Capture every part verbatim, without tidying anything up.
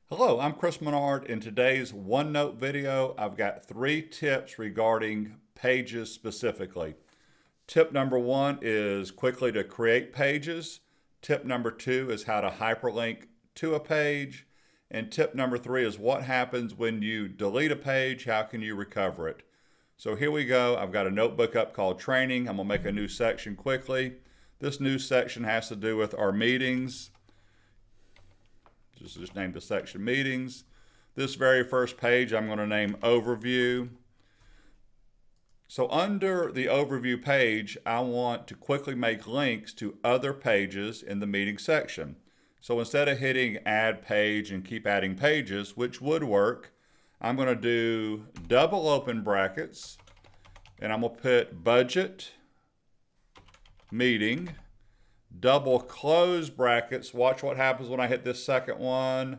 Hello, I'm Chris Menard. In today's OneNote video, I've got three tips regarding pages specifically. Tip number one is quickly to create pages. Tip number two is how to hyperlink to a page. And tip number three is what happens when you delete a page, how can you recover it? So here we go. I've got a notebook up called Training. I'm gonna make a new section quickly. This new section has to do with our meetings. Just, just name the section Meetings. This very first page I'm going to name Overview. So under the Overview page, I want to quickly make links to other pages in the meeting section. So instead of hitting Add Page and keep adding pages, which would work, I'm going to do double open brackets, and I'm going to put Budget, Meeting, double close brackets. Watch what happens when I hit this second one.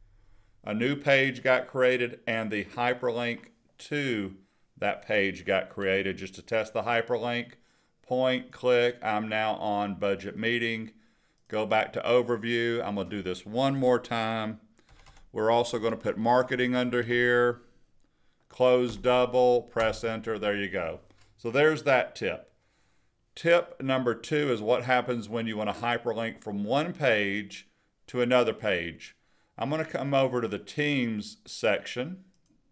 A new page got created and the hyperlink to that page got created. Just to test the hyperlink, point, click, I'm now on Budget Meeting. Go back to Overview. I'm going to do this one more time. We're also going to put Marketing under here. Close double, press Enter, there you go. So there's that tip. Tip number two is what happens when you want to hyperlink from one page to another page. I'm going to come over to the Teams section,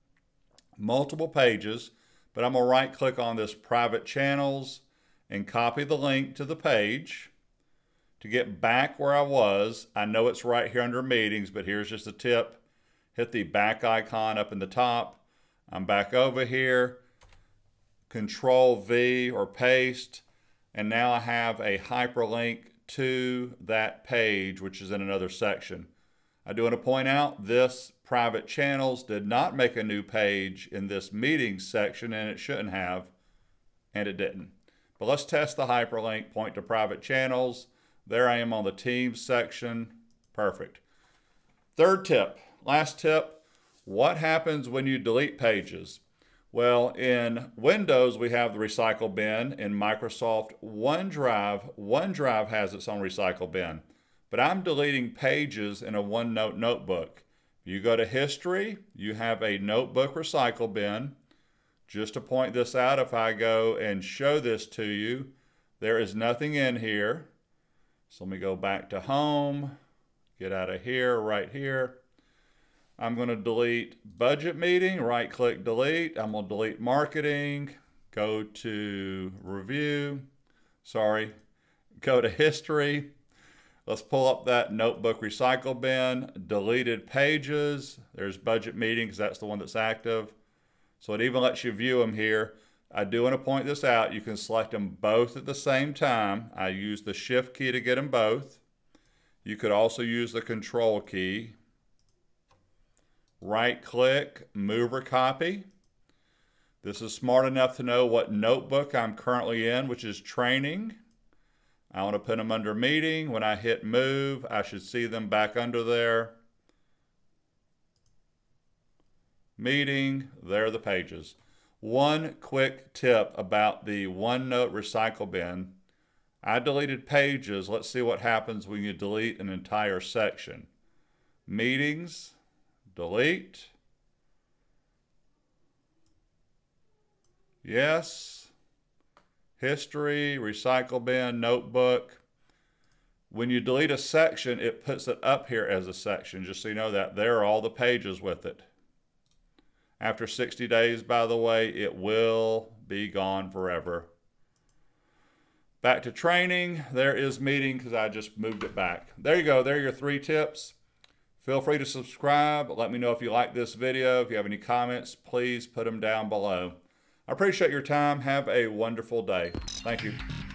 multiple pages, but I'm going to right click on this Private Channels and copy the link to the page. To get back where I was, I know it's right here under Meetings, but here's just a tip. Hit the back icon up in the top. I'm back over here, Control V or paste. And now I have a hyperlink to that page, which is in another section. I do want to point out this Private Channels did not make a new page in this Meetings section, and it shouldn't have, and it didn't. But let's test the hyperlink, point to Private Channels. There I am on the Teams section. Perfect. Third tip, last tip, what happens when you delete pages? Well, in Windows, we have the recycle bin. In Microsoft OneDrive, OneDrive has its own recycle bin. But I'm deleting pages in a OneNote notebook. You go to History, you have a notebook recycle bin. Just to point this out, if I go and show this to you, there is nothing in here. So let me go back to Home, get out of here, right here. I'm going to delete Budget Meeting, right click delete. I'm going to delete Marketing, go to Review, sorry, go to History. Let's pull up that notebook recycle bin, deleted pages. There's Budget Meeting because that's the one that's active. So it even lets you view them here. I do want to point this out. You can select them both at the same time. I use the Shift key to get them both. You could also use the Control key. Right click, move or copy. This is smart enough to know what notebook I'm currently in, which is Training. I want to put them under Meeting. When I hit move, I should see them back under there. Meeting, there are the pages. One quick tip about the OneNote recycle bin. I deleted pages. Let's see what happens when you delete an entire section. Meetings. Delete. Yes. History, recycle bin, notebook. When you delete a section, it puts it up here as a section, just so you know that. There are all the pages with it. After sixty days, by the way, it will be gone forever. Back to Training. There is Meeting because I just moved it back. There you go. There are your three tips. Feel free to subscribe. Let me know if you like this video. If you have any comments, please put them down below. I appreciate your time. Have a wonderful day. Thank you.